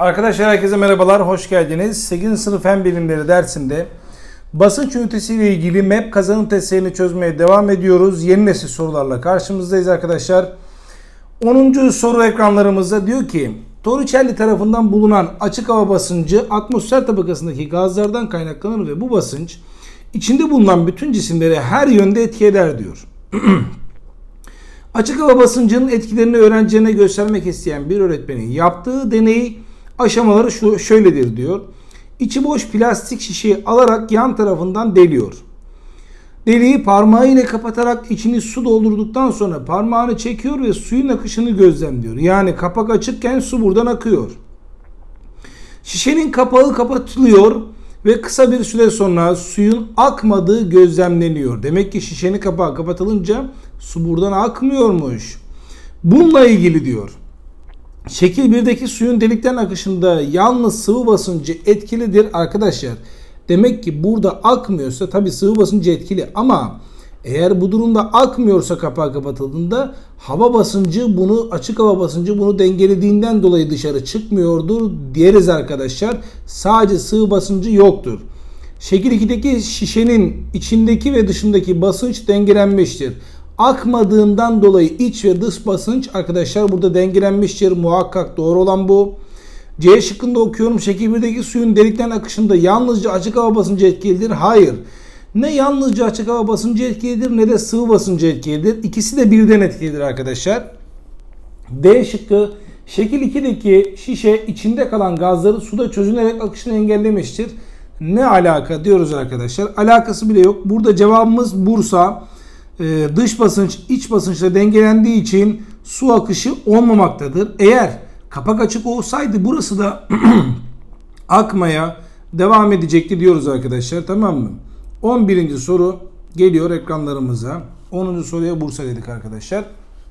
Arkadaşlar herkese merhabalar, hoş geldiniz. 8. sınıf fen bilimleri dersinde basınç ünitesi ile ilgili MEP kazanım testlerini çözmeye devam ediyoruz. Yeni nesil sorularla karşımızdayız arkadaşlar. 10. soru ekranlarımızda diyor ki Torricelli tarafından bulunan açık hava basıncı atmosfer tabakasındaki gazlardan kaynaklanır ve bu basınç içinde bulunan bütün cisimlere her yönde etki eder diyor. Açık hava basıncının etkilerini öğrencilerine göstermek isteyen bir öğretmenin yaptığı deney aşamaları şöyledir diyor. İçi boş plastik şişeyi alarak yan tarafından deliyor. Deliği parmağı ile kapatarak içini su doldurduktan sonra parmağını çekiyor ve suyun akışını gözlemliyor. Yani kapak açıkken su buradan akıyor. Şişenin kapağı kapatılıyor ve kısa bir süre sonra suyun akmadığı gözlemleniyor. Demek ki şişenin kapağı kapatılınca su buradan akmıyormuş. Bununla ilgili diyor. Şekil 1'deki suyun delikten akışında yalnız sıvı basıncı etkilidir arkadaşlar. Demek ki burada akmıyorsa tabi sıvı basıncı etkili ama eğer bu durumda akmıyorsa kapağı kapatıldığında hava basıncı açık hava basıncı bunu dengelediğinden dolayı dışarı çıkmıyordur diyeriz arkadaşlar. Sadece sıvı basıncı yoktur. Şekil 2'deki şişenin içindeki ve dışındaki basınç dengelenmiştir. Akmadığından dolayı iç ve dış basınç arkadaşlar burada dengelenmiştir. Muhakkak doğru olan bu. C şıkkında okuyorum. Şekil 1'deki suyun delikten akışında yalnızca açık hava basıncı etkilidir. Hayır. Ne yalnızca açık hava basıncı etkilidir ne de sıvı basıncı etkilidir. İkisi de birden etkilidir arkadaşlar. D şıkkı. Şekil 2'deki şişe içinde kalan gazları suda çözünerek akışını engellemiştir. Ne alaka diyoruz arkadaşlar. Alakası bile yok. Burada cevabımız Bursa. Dış basınç iç basınçla dengelendiği için su akışı olmamaktadır. Eğer kapak açık olsaydı burası da akmaya devam edecekti diyoruz arkadaşlar, tamam mı? 11. soru geliyor ekranlarımıza. 10. soruya Bursa dedik arkadaşlar.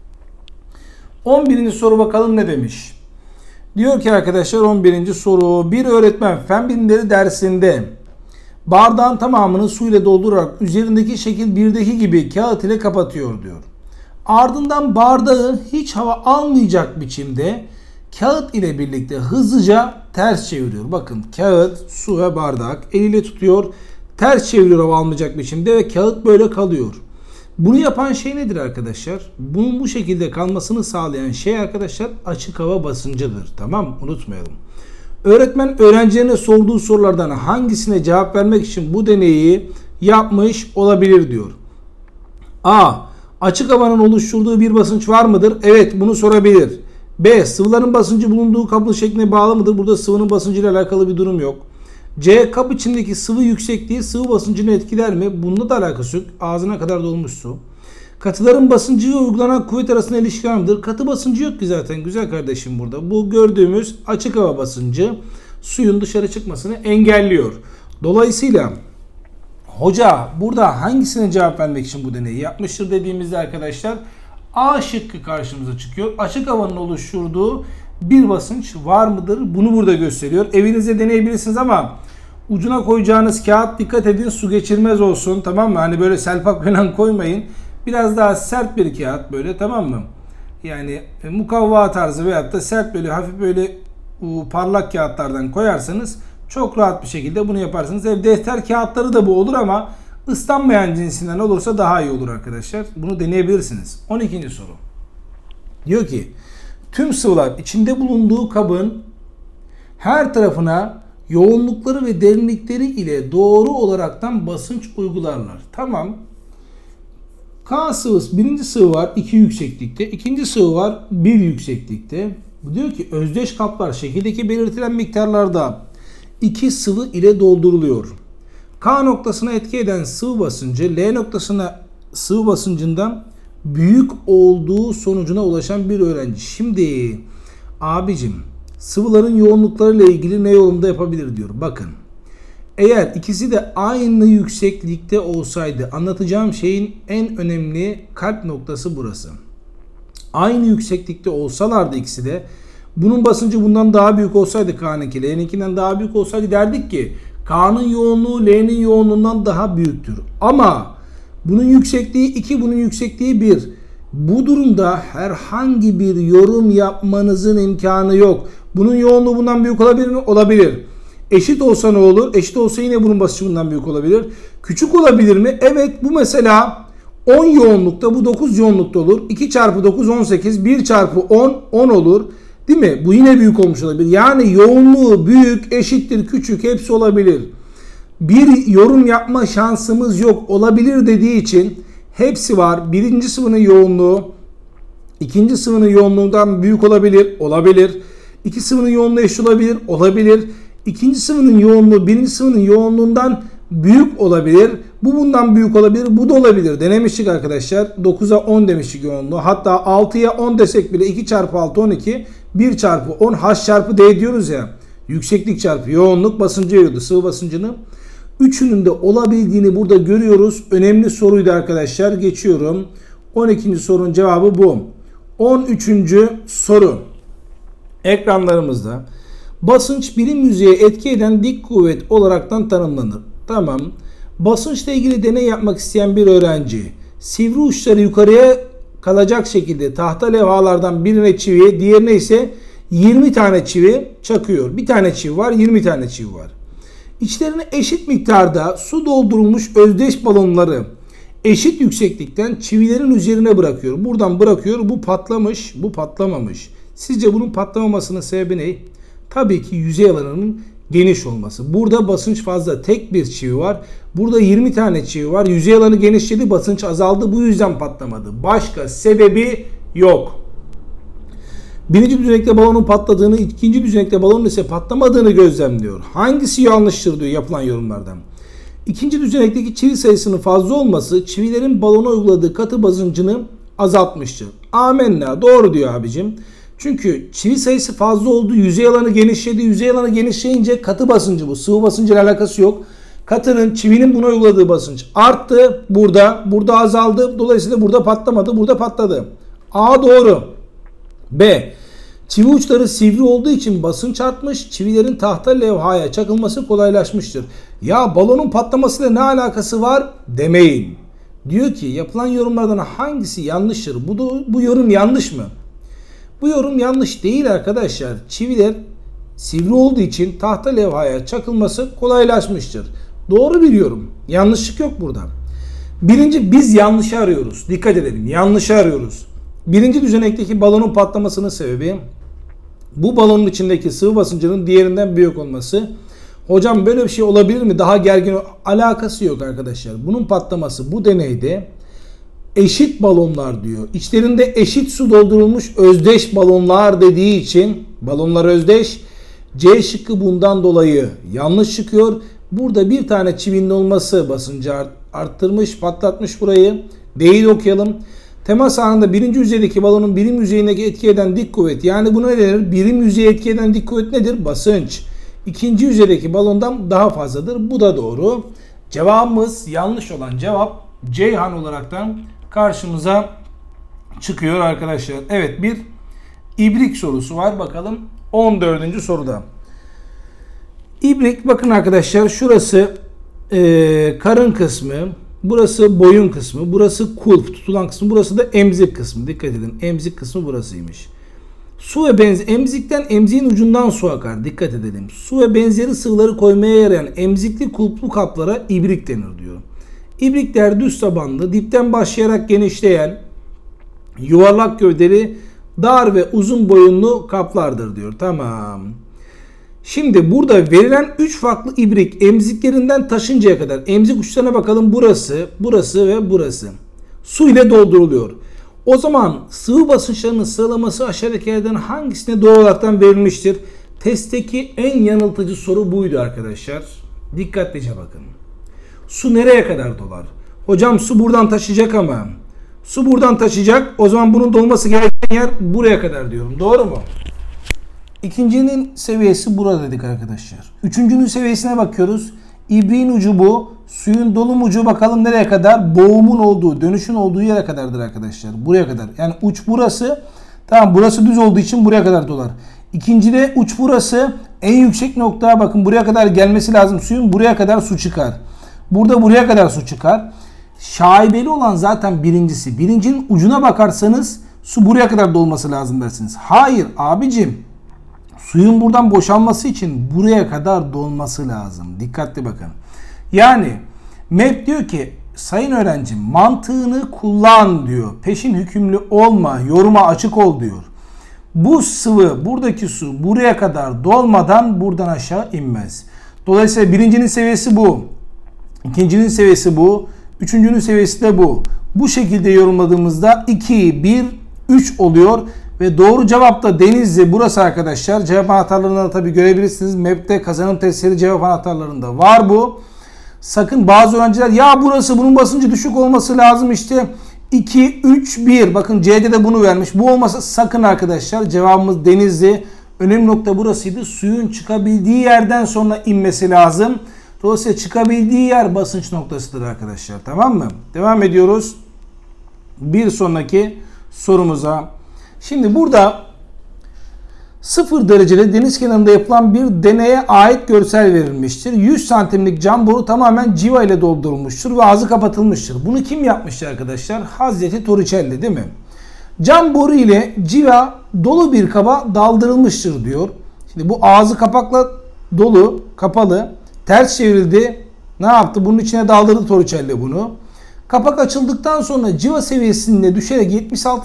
11. soru bakalım ne demiş? Diyor ki arkadaşlar 11. soru, bir öğretmen fen bilimleri dersinde bardağın tamamını su ile doldurarak üzerindeki şekil 1'deki gibi kağıt ile kapatıyor diyor. Ardından bardağı hiç hava almayacak biçimde kağıt ile birlikte hızlıca ters çeviriyor. Bakın kağıt, su ve bardak eliyle tutuyor. Ters çeviriyor hava almayacak biçimde ve kağıt böyle kalıyor. Bunu yapan şey nedir arkadaşlar? Bunun bu şekilde kalmasını sağlayan şey arkadaşlar açık hava basıncıdır. Tamam, unutmayalım. Öğretmen öğrencilerine sorduğu sorulardan hangisine cevap vermek için bu deneyi yapmış olabilir diyor. A. Açık havanın oluşturduğu bir basınç var mıdır? Evet, bunu sorabilir. B. Sıvıların basıncı bulunduğu kabın şekline bağlı mıdır? Burada sıvının basıncıyla alakalı bir durum yok. C. Kap içindeki sıvı yüksekliği sıvı basıncını etkiler mi? Bununla da alakası yok. Ağzına kadar dolmuş su. Katıların basıncı ve uygulanan kuvvet arasında ilişki var mıdır? Katı basıncı yok ki zaten güzel kardeşim burada. Bu gördüğümüz açık hava basıncı suyun dışarı çıkmasını engelliyor. Dolayısıyla hoca burada hangisine cevap vermek için bu deneyi yapmıştır dediğimizde arkadaşlar A şıkkı karşımıza çıkıyor. Açık havanın oluşturduğu bir basınç var mıdır? Bunu burada gösteriyor. Evinizde deneyebilirsiniz ama ucuna koyacağınız kağıt dikkat edin su geçirmez olsun, tamam mı? Hani böyle selpak falan koymayın. Biraz daha sert bir kağıt böyle, tamam mı? Yani mukavva tarzı veyahut da sert böyle hafif böyle parlak kağıtlardan koyarsanız çok rahat bir şekilde bunu yaparsınız. Defter kağıtları da bu olur ama ıslanmayan cinsinden olursa daha iyi olur arkadaşlar. Bunu deneyebilirsiniz. 12. soru. Diyor ki tüm sıvılar içinde bulunduğu kabın her tarafına yoğunlukları ve derinlikleri ile doğru olaraktan basınç uygularlar. Tamam. K sıvısı, birinci sıvı var 2 yükseklikte, ikinci sıvı var 1 yükseklikte. Diyor ki özdeş kaplar şekildeki belirtilen miktarlarda 2 sıvı ile dolduruluyor. K noktasına etki eden sıvı basıncı L noktasına sıvı basıncından büyük olduğu sonucuna ulaşan bir öğrenci. Şimdi abicim sıvıların yoğunluklarıyla ilgili ne yolunda yapabilir diyor. Bakın eğer ikisi de aynı yükseklikte olsaydı anlatacağım şeyin en önemli kalp noktası burası. Aynı yükseklikte olsalardı ikisi de bunun basıncı bundan daha büyük olsaydı K'nınki L'ninkinden daha büyük olsaydı derdik ki K'nın yoğunluğu L'nin yoğunluğundan daha büyüktür. Ama bunun yüksekliği 2, bunun yüksekliği 1. Bu durumda herhangi bir yorum yapmanızın imkanı yok. Bunun yoğunluğu bundan büyük olabilir mi? Olabilir. Eşit olsa ne olur? Eşit olsa yine bunun basıncı bundan büyük olabilir. Küçük olabilir mi? Evet, bu mesela 10 yoğunlukta, bu 9 yoğunlukta olur. 2 çarpı 9 18, 1 çarpı 10 10 olur. Değil mi? Bu yine büyük olmuş olabilir. Yani yoğunluğu büyük, eşittir, küçük hepsi olabilir. Bir yorum yapma şansımız yok. Olabilir dediği için hepsi var. Birinci sıvının yoğunluğu ikinci sıvının yoğunluğundan büyük olabilir. Olabilir. İki sıvının yoğunluğu eşit olabilir. Olabilir. İkinci sıvının yoğunluğu birinci sıvının yoğunluğundan büyük olabilir. Bu bundan büyük olabilir. Bu da olabilir. Denemiştik arkadaşlar. 9'a 10 demiştik yoğunluğu. Hatta 6'ya 10 desek bile 2 çarpı 6 12. 1 çarpı 10 H çarpı D diyoruz ya. Yükseklik çarpı yoğunluk basıncı veriyordu. Sıvı basıncını. Üçünün de olabildiğini burada görüyoruz. Önemli soruydu arkadaşlar. Geçiyorum. 12. sorunun cevabı bu. 13. soru. Ekranlarımızda. Basınç birim yüzeye etki eden dik kuvvet olaraktan tanımlanır. Tamam. Basınçla ilgili deney yapmak isteyen bir öğrenci sivri uçları yukarıya kalacak şekilde tahta levhalardan birine çiviye, diğerine ise 20 tane çivi çakıyor. Bir tane çivi var, 20 tane çivi var. İçlerine eşit miktarda su doldurulmuş özdeş balonları eşit yükseklikten çivilerin üzerine bırakıyor. Buradan bırakıyor. Bu patlamış, bu patlamamış. Sizce bunun patlamamasının sebebi ne? Tabii ki yüzey alanının geniş olması. Burada basınç fazla. Tek bir çivi var. Burada 20 tane çivi var. Yüzey alanı genişledi. Basınç azaldı. Bu yüzden patlamadı. Başka sebebi yok. Birinci düzenekte balonun patladığını, ikinci düzenekte balonun ise patlamadığını gözlemliyor. Hangisi yanlıştır diyor yapılan yorumlardan. İkinci düzenekteki çivi sayısının fazla olması çivilerin balona uyguladığı katı basıncını azaltmıştır. Amenna. Doğru diyor abicim. Çünkü çivi sayısı fazla oldu. Yüzey alanı genişledi. Yüzey alanı genişleyince katı basıncı bu. Sıvı basıncıyla alakası yok. Katının, çivinin buna uyguladığı basınç arttı. Burada azaldı. Dolayısıyla burada patlamadı. Burada patladı. A doğru. B. Çivi uçları sivri olduğu için basınç artmış. Çivilerin tahta levhaya çakılması kolaylaşmıştır. Ya balonun patlamasıyla ne alakası var demeyin. Diyor ki yapılan yorumlardan hangisi yanlıştır? Bu yorum yanlış mı? Bu yorum yanlış değil arkadaşlar. Çiviler sivri olduğu için tahta levhaya çakılması kolaylaşmıştır. Doğru bir yorum. Yanlışlık yok burada. Birinci, biz yanlışı arıyoruz. Dikkat edelim. Yanlışı arıyoruz. Birinci düzenekteki balonun patlamasının sebebi bu balonun içindeki sıvı basıncının diğerinden büyük olması. Hocam böyle bir şey olabilir mi? Daha gergin alakası yok arkadaşlar. Bunun patlaması bu deneyde eşit balonlar diyor. İçlerinde eşit su doldurulmuş özdeş balonlar dediği için balonlar özdeş. C şıkkı bundan dolayı yanlış çıkıyor. Burada bir tane çivinin olması basıncı arttırmış, patlatmış burayı. D'yi de okuyalım. Temas anında birinci yüzeydeki balonun birim yüzeyindeki etki eden dik kuvvet. Yani buna ne denir? Birim yüzeye etki eden dik kuvvet nedir? Basınç. İkinci yüzeydeki balondan daha fazladır. Bu da doğru. Cevabımız yanlış olan cevap Ceyhan olaraktan karşımıza çıkıyor arkadaşlar. Evet, bir ibrik sorusu var. Bakalım 14. soruda. İbrik, bakın arkadaşlar, şurası karın kısmı. Burası boyun kısmı. Burası kulp, tutulan kısmı. Burası da emzik kısmı. Dikkat edin. Emzik kısmı burasıymış. Su ve benzeri, emzikten emziğin ucundan su akar. Dikkat edelim. Su ve benzeri sıvıları koymaya yarayan emzikli kulplu kaplara ibrik denir diyor. İbrikler düz tabanlı, dipten başlayarak genişleyen, yuvarlak gövdeli, dar ve uzun boyunlu kaplardır diyor. Tamam. Şimdi burada verilen 3 farklı ibrik emziklerinden taşıncaya kadar, emzik uçlarına bakalım, burası, burası ve burası su ile dolduruluyor. O zaman sıvı basınçlarının sıralaması aşağıdakilerden hangisine doğal olarak verilmiştir? Testteki en yanıltıcı soru buydu arkadaşlar. Dikkatlice bakın. Su nereye kadar dolar? Hocam su buradan taşıyacak ama. Su buradan taşıyacak. O zaman bunun dolması gereken yer buraya kadar diyorum. Doğru mu? İkincinin seviyesi burada dedik arkadaşlar. Üçüncünün seviyesine bakıyoruz. İbriğin ucu bu. Suyun dolum ucu bakalım nereye kadar? Boğumun olduğu, dönüşün olduğu yere kadardır arkadaşlar. Buraya kadar. Yani uç burası. Tamam, burası düz olduğu için buraya kadar dolar. İkincide uç burası. En yüksek noktaya bakın. Buraya kadar gelmesi lazım suyun. Buraya kadar su çıkar. Burada buraya kadar su çıkar. Şaibeli olan zaten birincisi. Birincinin ucuna bakarsanız su buraya kadar dolması lazım dersiniz. Hayır abicim. Suyun buradan boşalması için buraya kadar dolması lazım. Dikkatli bakın. Yani MEP diyor ki sayın öğrencim mantığını kullan diyor. Peşin hükümlü olma, yoruma açık ol diyor. Bu sıvı, buradaki su buraya kadar dolmadan buradan aşağı inmez. Dolayısıyla birincinin seviyesi bu. İkincinin seviyesi bu. Üçüncünün seviyesi de bu. Bu şekilde yorumladığımızda 2, 1, 3 oluyor. Ve doğru cevap da Denizli burası arkadaşlar. Cevap anahtarlarında da tabii görebilirsiniz. MEP'te kazanım testleri cevap anahtarlarında var bu. Sakın bazı öğrenciler ya burası bunun basıncı düşük olması lazım işte 2, 3, 1. Bakın C'de de bunu vermiş. Bu olmasa sakın arkadaşlar. Cevabımız Denizli. Önemli nokta burasıydı. Suyun çıkabildiği yerden sonra inmesi lazım. Dolayısıyla çıkabildiği yer basınç noktasıdır arkadaşlar. Tamam mı? Devam ediyoruz. Bir sonraki sorumuza. Şimdi burada 0 derecede deniz kenarında yapılan bir deneye ait görsel verilmiştir. 100 santimlik cam boru tamamen civa ile doldurulmuştur ve ağzı kapatılmıştır. Bunu kim yapmıştır arkadaşlar? Hazreti Torricelli değil mi? Cam boru ile civa dolu bir kaba daldırılmıştır diyor. Şimdi bu ağzı kapakla dolu, kapalı, ters çevrildi. Ne yaptı? Bunun içine daldırdı Torricelli bunu. Kapak açıldıktan sonra civa seviyesinde düşerek 76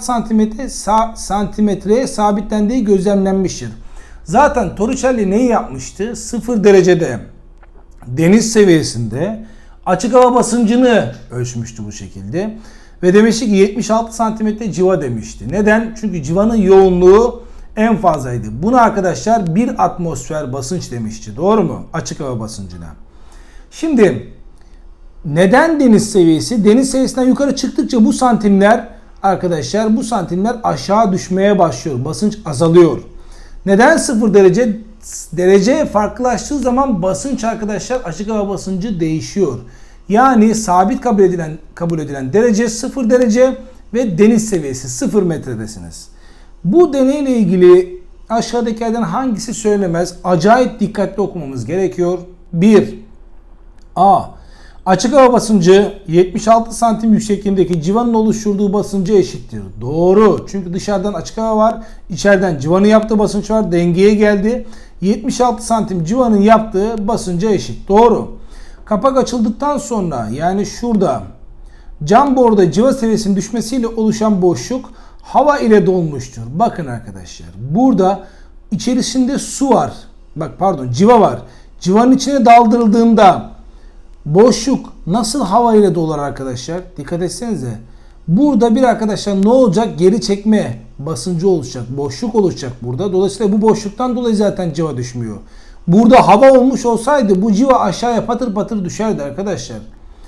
santimetreye sabitlendiği gözlemlenmiştir. Zaten Torricelli neyi yapmıştı? 0 derecede deniz seviyesinde açık hava basıncını ölçmüştü bu şekilde. Ve demişti ki 76 santimetre civa demişti. Neden? Çünkü civanın yoğunluğu en fazlaydı. Buna arkadaşlar 1 atmosfer basınç demişti. Doğru mu? Açık hava basıncına. Şimdi neden deniz seviyesi? Deniz seviyesinden yukarı çıktıkça bu santimler arkadaşlar bu santimler aşağı düşmeye başlıyor. Basınç azalıyor. Neden 0 derece? Derece farklılaştığı zaman basınç arkadaşlar açık hava basıncı değişiyor. Yani sabit kabul edilen derece 0 derece ve deniz seviyesi 0 metredesiniz. Bu deneyle ilgili aşağıdakilerden hangisi söylemez? Acayip dikkatli okumamız gerekiyor. 1. A. Açık hava basıncı 76 santim yüksekliğindeki civanın oluşturduğu basıncı eşittir. Doğru. Çünkü dışarıdan açık hava var. İçeriden civanın yaptığı basınç var. Dengeye geldi. 76 santim civanın yaptığı basınca eşit. Doğru. Kapak açıldıktan sonra yani şurada cam boruda civa seviyesinin düşmesiyle oluşan boşluk hava ile dolmuştur. Bakın arkadaşlar. Burada içerisinde su var. Civa var. Civanın içine daldırıldığında boşluk nasıl hava ile dolar arkadaşlar? Dikkat etsenize. Burada bir arkadaşlar ne olacak? Geri çekme basıncı oluşacak. Boşluk oluşacak burada. Dolayısıyla bu boşluktan dolayı zaten civa düşmüyor. Burada hava olmuş olsaydı bu civa aşağıya patır patır düşerdi arkadaşlar.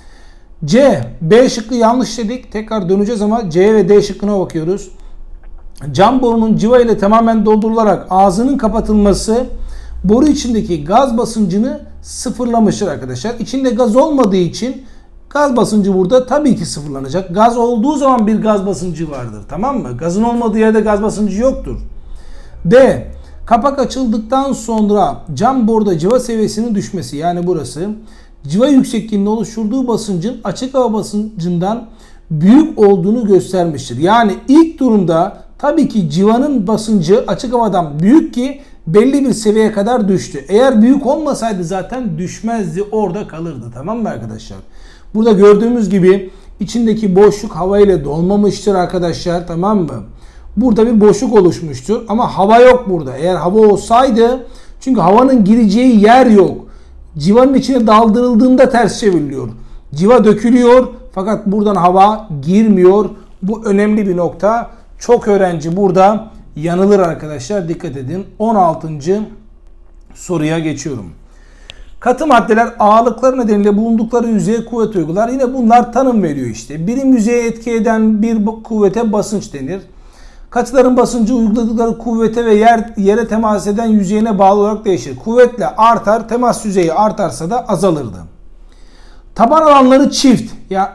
C. B şıkkı yanlış dedik. Tekrar döneceğiz ama C ve D şıkkına bakıyoruz. Cam borunun civa ile tamamen doldurularak ağzının kapatılması boru içindeki gaz basıncını sıfırlamıştır arkadaşlar. İçinde gaz olmadığı için gaz basıncı burada tabii ki sıfırlanacak. Gaz olduğu zaman bir gaz basıncı vardır. Tamam mı? Gazın olmadığı yerde gaz basıncı yoktur. D. Kapak açıldıktan sonra cam boruda civa seviyesinin düşmesi yani burası civa yüksekliğinde oluşturduğu basıncın açık hava basıncından büyük olduğunu göstermiştir. Yani ilk durumda tabii ki civanın basıncı açık havadan büyük ki belli bir seviyeye kadar düştü. Eğer büyük olmasaydı zaten düşmezdi, orada kalırdı. Tamam mı arkadaşlar? Burada gördüğümüz gibi içindeki boşluk hava ile dolmamıştır arkadaşlar. Tamam mı? Burada bir boşluk oluşmuştur ama hava yok burada. Eğer hava olsaydı, çünkü havanın gireceği yer yok. Civanın içine daldırıldığında ters çevriliyor. Civa dökülüyor fakat buradan hava girmiyor. Bu önemli bir nokta. Çok öğrenci burada yanılır arkadaşlar. Dikkat edin. 16. soruya geçiyorum. Katı maddeler ağırlıkları nedeniyle bulundukları yüzeye kuvvet uygular. Yine bunlar tanım veriyor işte. Birim yüzeye etki eden bir kuvvete basınç denir. Katıların basıncı uyguladıkları kuvvete ve yere temas eden yüzeyine bağlı olarak değişir. Kuvvetle artar, temas yüzeyi artarsa da azalırdı. Taban alanları çift,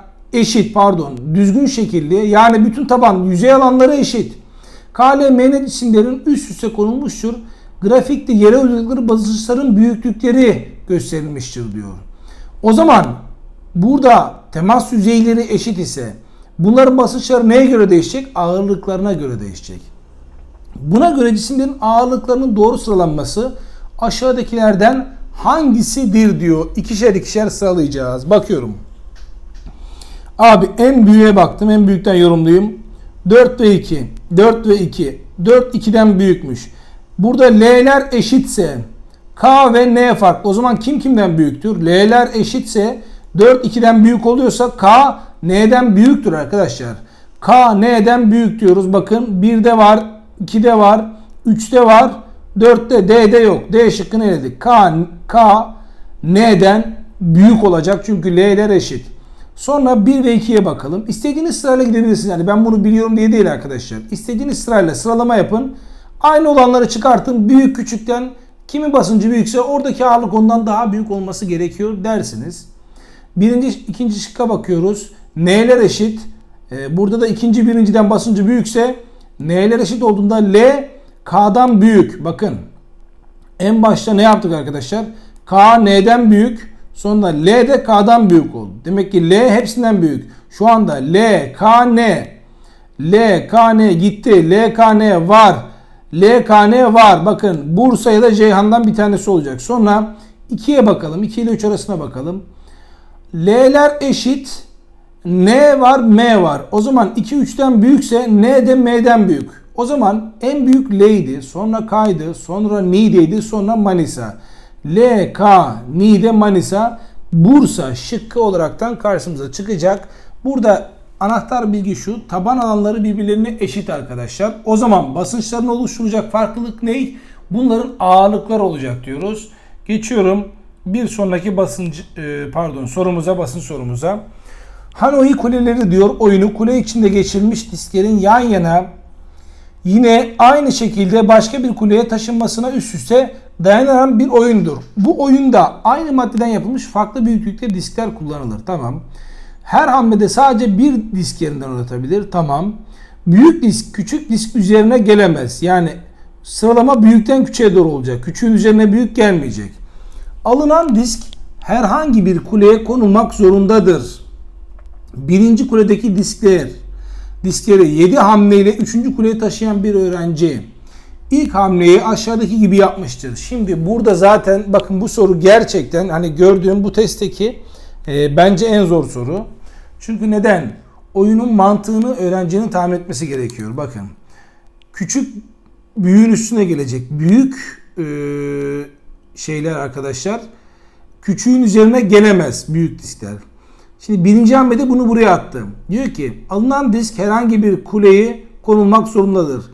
düzgün şekilli, yani bütün taban yüzey alanları eşit. K, L, M cisimlerin üst üste konulmuştur. Grafikte yere uyguladıkları basınçların büyüklükleri gösterilmiştir diyor. O zaman burada temas yüzeyleri eşit ise bunların basınçları neye göre değişecek? Ağırlıklarına göre değişecek. Buna göre cisimlerin ağırlıklarının doğru sıralanması aşağıdakilerden hangisidir diyor. İkişer ikişer sıralayacağız. Bakıyorum. Abi en büyüğe baktım. En büyükten yorumlayayım. 4 ve 2. 4 ve 2. 4 2'den büyükmüş. Burada L'ler eşitse K ve N farklı. O zaman kim kimden büyüktür? L'ler eşitse 4 2'den büyük oluyorsa K N'den büyüktür arkadaşlar. K N'den büyük diyoruz. Bakın 1'de var, 2'de var, 3'te var, 4'te, D'de yok. D şıkkını eledik. K N'den büyük olacak çünkü L'ler eşit. Sonra 1 ve 2'ye bakalım. İstediğiniz sırayla gidebilirsiniz. Yani ben bunu biliyorum diye değil arkadaşlar. İstediğiniz sırayla sıralama yapın. Aynı olanları çıkartın. Büyük küçükten kimin basıncı büyükse oradaki ağırlık ondan daha büyük olması gerekiyor dersiniz. İkinci şıkka bakıyoruz. N'ler eşit. Burada da ikinci birinciden basıncı büyükse N'ler eşit olduğunda L K'dan büyük. Bakın en başta ne yaptık arkadaşlar? K N'den büyük. Sonra L de K'dan büyük oldu. Demek ki L hepsinden büyük. Şu anda L, K, N. L, K, N gitti. L, K, N var. L, K, N var. Bakın Bursa ya da Ceyhan'dan bir tanesi olacak. Sonra 2'ye bakalım. 2 ile 3 arasına bakalım. L'ler eşit. N var, M var. O zaman 2 3'ten büyükse N de M'den büyük. O zaman en büyük L'ydi. Sonra K'ydı. Sonra Niğde'ydi. Sonra Manisa. L, K, Niğde, Manisa, Bursa şıkkı olaraktan karşımıza çıkacak. Burada anahtar bilgi şu. Taban alanları birbirlerine eşit arkadaşlar. O zaman basınçların oluşturacak farklılık ne? Bunların ağırlıkları olacak diyoruz. Geçiyorum bir sonraki basınç sorumuza. Hanoi kuleleri diyor oyunu kule içinde geçirilmiş disklerin yan yana yine aynı şekilde başka bir kuleye taşınmasına üst üste dayanan bir oyundur. Bu oyunda aynı maddeden yapılmış farklı büyüklükte diskler kullanılır. Tamam. Her hamlede sadece bir disk yerinden oynatabilir. Tamam. Büyük disk küçük disk üzerine gelemez. Yani sıralama büyükten küçüğe doğru olacak. Küçüğün üzerine büyük gelmeyecek. Alınan disk herhangi bir kuleye konulmak zorundadır. Birinci kuledeki diskleri 7 hamleyle 3. kuleye taşıyan bir öğrenci ilk hamleyi aşağıdaki gibi yapmıştır. Şimdi burada zaten bakın bu soru gerçekten hani gördüğüm bu testteki bence en zor soru. Çünkü neden? Oyunun mantığını öğrencinin tahmin etmesi gerekiyor. Bakın küçük büyüğün üstüne gelecek. Büyük şeyler arkadaşlar küçüğün üzerine gelemez büyük diskler. Şimdi birinci hamlede bunu buraya attım. Diyor ki alınan disk herhangi bir kuleyi konulmak zorundadır.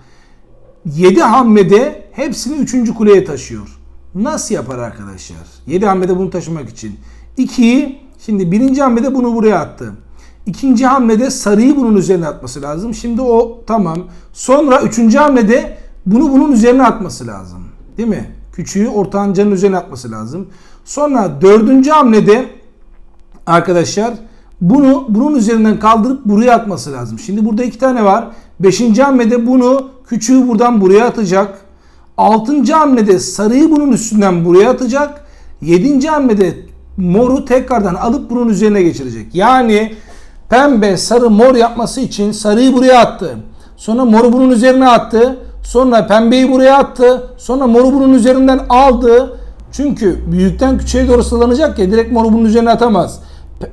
7 hamlede hepsini 3. kuleye taşıyor. Nasıl yapar arkadaşlar? 7 hamlede bunu taşımak için. 2'yi şimdi birinci hamlede bunu buraya attı. İkinci hamlede sarıyı bunun üzerine atması lazım. Şimdi o tamam. Sonra 3. hamlede bunu bunun üzerine atması lazım. Değil mi? Küçüğü ortancanın üzerine atması lazım. Sonra 4. hamlede arkadaşlar bunu bunun üzerinden kaldırıp buraya atması lazım. Şimdi burada 2 tane var. 5. hamlede bunu küçüğü buradan buraya atacak. 6. hamlede sarıyı bunun üstünden buraya atacak. 7. hamlede moru tekrardan alıp bunun üzerine geçirecek. Yani pembe, sarı, mor yapması için sarıyı buraya attı. Sonra moru bunun üzerine attı. Sonra pembeyi buraya attı. Sonra moru bunun üzerinden aldı. Çünkü büyükten küçüğe doğru sıralanacak ya direkt moru bunun üzerine atamaz.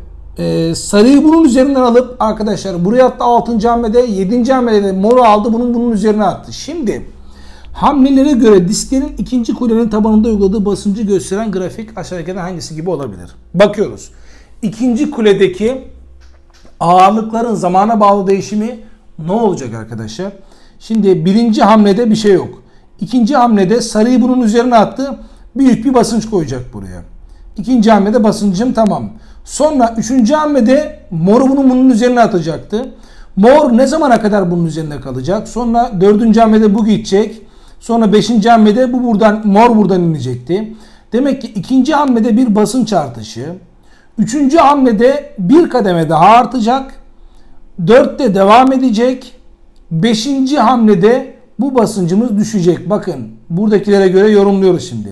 Sarıyı bunun üzerinden alıp arkadaşlar buraya attı 6. hamlede 7. hamlede moru aldı bunun üzerine attı. Şimdi hamlelere göre disklerin ikinci kulenin tabanında uyguladığı basıncı gösteren grafik aşağıdakilerden hangisi gibi olabilir? Bakıyoruz. İkinci kuledeki ağırlıkların zamana bağlı değişimi ne olacak arkadaşlar? Şimdi birinci hamlede bir şey yok. İkinci hamlede sarıyı bunun üzerine attı. Büyük bir basınç koyacak buraya. İkinci hamlede basıncım tamam. Sonra 3. hamlede moru bunun üzerine atacaktı. Mor ne zamana kadar bunun üzerinde kalacak? Sonra 4. hamlede bu gidecek. Sonra 5. hamlede mor buradan inecekti. Demek ki 2. hamlede bir basınç artışı. 3. hamlede bir kademe daha artacak. 4'te devam edecek. 5. hamlede bu basıncımız düşecek. Bakın buradakilere göre yorumluyoruz şimdi.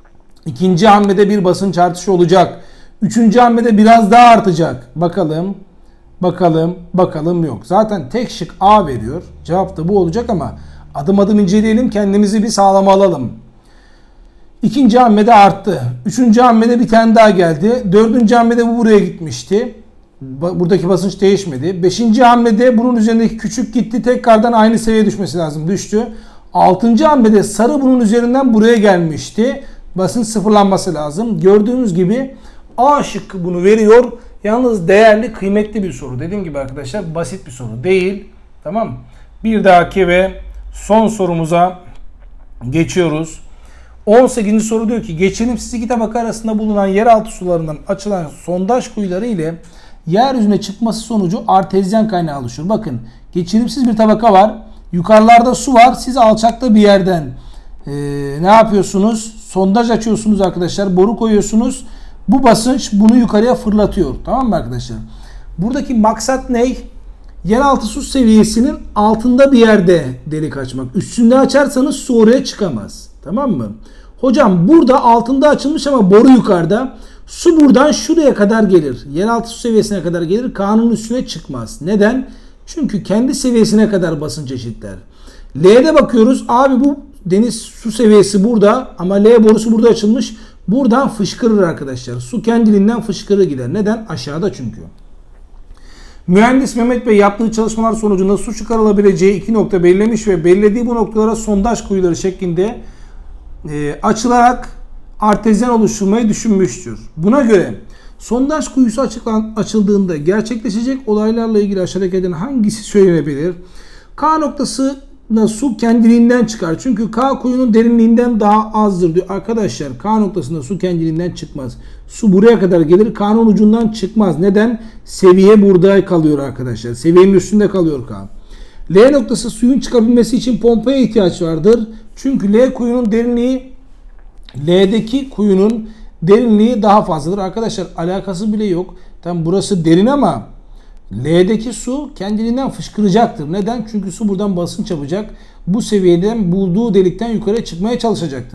2. hamlede bir basınç artışı olacak. 3. hamlede biraz daha artacak. Bakalım yok. Zaten tek şık A veriyor. Cevap da bu olacak ama Adım adım inceleyelim, kendimizi bir sağlama alalım. İkinci hamlede arttı. Üçüncü hamlede bir tane daha geldi. Dördüncü hamlede bu buraya gitmişti. Buradaki basınç değişmedi. Beşinci hamlede bunun üzerindeki küçük gitti. Tekrardan aynı seviyeye düşmesi lazım. Düştü. Altıncı hamlede sarı bunun üzerinden buraya gelmişti. Basınç sıfırlanması lazım. Gördüğünüz gibi A şıkkı bunu veriyor. Yalnız değerli, kıymetli bir soru. Dediğim gibi arkadaşlar basit bir soru değil. Tamam mı? Bir dahaki ve son sorumuza geçiyoruz. 18. soru diyor ki geçirimsiz iki tabaka arasında bulunan yeraltı sularından açılan sondaj kuyuları ile yeryüzüne çıkması sonucu artezyen kaynağı oluşur. Bakın geçirimsiz bir tabaka var. Yukarılarda su var. Siz alçakta bir yerden ne yapıyorsunuz? Sondaj açıyorsunuz arkadaşlar. Boru koyuyorsunuz. Bu basınç bunu yukarıya fırlatıyor. Tamam mı arkadaşlar? Buradaki maksat ne? Yeraltı su seviyesinin altında bir yerde delik açmak. Üstünde açarsanız su oraya çıkamaz. Tamam mı? Hocam burada altında açılmış ama boru yukarıda. Su buradan şuraya kadar gelir. Yeraltı su seviyesine kadar gelir. Kanun üstüne çıkmaz. Neden? Çünkü kendi seviyesine kadar basınç eşitler. L'de bakıyoruz. Abi bu deniz su seviyesi burada ama L borusu burada açılmış. Buradan fışkırır arkadaşlar. Su kendiliğinden fışkırır gider. Neden? Aşağıda çünkü. Mühendis Mehmet Bey yaptığı çalışmalar sonucunda su çıkarılabileceği iki nokta belirlemiş ve belirlediği bu noktalara sondaj kuyuları şeklinde açılarak artezyen oluşturmayı düşünmüştür. Buna göre sondaj kuyusu açıldığında gerçekleşecek olaylarla ilgili aşağıdakilerden hangisi söylenebilir? K noktasına su kendiliğinden çıkar. Çünkü K kuyunun derinliğinden daha azdır diyor. Arkadaşlar K noktasında su kendiliğinden çıkmaz. Su buraya kadar gelir. K'nın ucundan çıkmaz. Neden? Seviye burada kalıyor arkadaşlar. Seviyenin üstünde kalıyor K. L noktası suyun çıkabilmesi için pompaya ihtiyaç vardır. Çünkü L kuyunun derinliği L'deki kuyunun derinliği daha fazladır. Arkadaşlar alakası bile yok. Tam burası derin ama L'deki su kendiliğinden fışkıracaktır. Neden? Çünkü su buradan basınç yapacak. Bu seviyeden bulduğu delikten yukarıya çıkmaya çalışacaktır.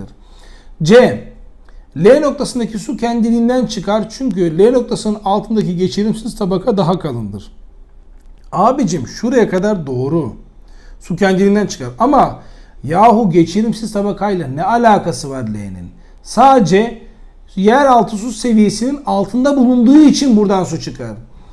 C. L noktasındaki su kendiliğinden çıkar. Çünkü L noktasının altındaki geçirimsiz tabaka daha kalındır. Abicim şuraya kadar doğru. Su kendiliğinden çıkar. Ama yahu geçirimsiz tabakayla ne alakası var L'nin? Sadece yeraltı su seviyesinin altında bulunduğu için buradan su çıkar.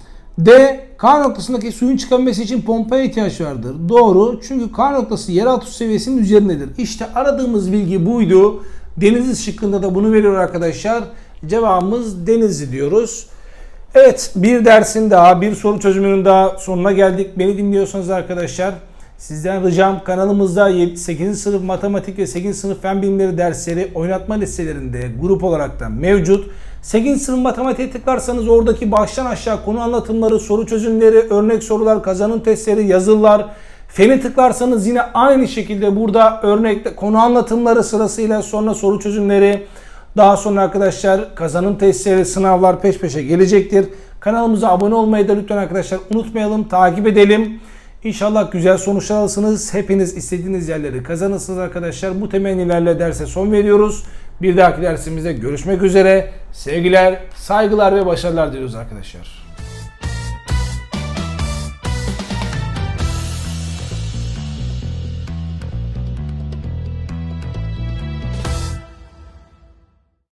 D. K noktasındaki suyun çıkabilmesi için pompaya ihtiyaç vardır. Doğru. Çünkü K noktası yeraltı su seviyesinin üzerindedir. İşte aradığımız bilgi buydu. Denizli şıkkında da bunu veriyor arkadaşlar. Cevabımız Denizli diyoruz. Evet, bir dersin daha, bir soru çözümünün daha sonuna geldik. Beni dinliyorsanız arkadaşlar sizden ricam kanalımızda 8. sınıf matematik ve 8. sınıf fen bilimleri dersleri oynatma listelerinde grup olarak da mevcut. 8. sınıf matematiğe tıklarsanız oradaki baştan aşağı konu anlatımları, soru çözümleri, örnek sorular, kazanım testleri, yazılılar. Fen'e tıklarsanız yine aynı şekilde burada örnekte konu anlatımları sırasıyla sonra soru çözümleri, daha sonra arkadaşlar kazanım testleri, sınavlar peş peşe gelecektir. Kanalımıza abone olmayı da lütfen arkadaşlar unutmayalım, takip edelim. İnşallah güzel sonuçlar alırsınız. Hepiniz istediğiniz yerleri kazanırsınız arkadaşlar. Bu temennilerle derse son veriyoruz. Bir dahaki dersimizde görüşmek üzere. Sevgiler, saygılar ve başarılar diliyoruz arkadaşlar.